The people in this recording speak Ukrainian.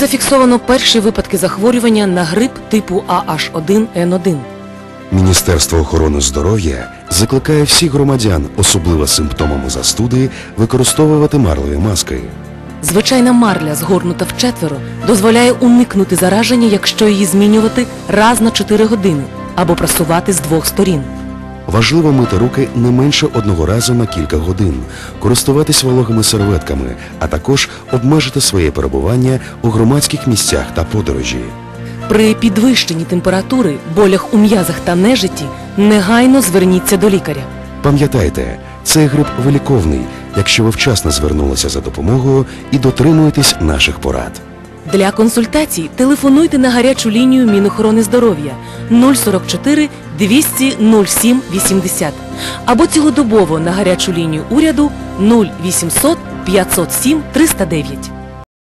зафіксовано перші випадки захворювання на грип типу AH1N1. Міністерство охорони здоров'я закликає всіх громадян, особливо з симптомами застуди, використовувати марлеві маски. Звичайна марля, згорнута вчетверо, дозволяє уникнути зараження, якщо її змінювати раз на 4 години або прасувати з 2 сторін. Важливо мити руки не менше 1 разу на кілька годин, користуватись вологими серветками, а також обмежити своє перебування у громадських місцях та подорожі. При підвищенні температури, болях у м'язах та нежитті негайно зверніться до лікаря. Пам'ятайте, цей грип виліковний, якщо ви вчасно звернулися за допомогою і дотримуєтесь наших порад. Для консультацій телефонуйте на гарячу лінію Мінохорони здоров'я 044 200 07 80 або цілодобово на гарячу лінію уряду 0800 507 309.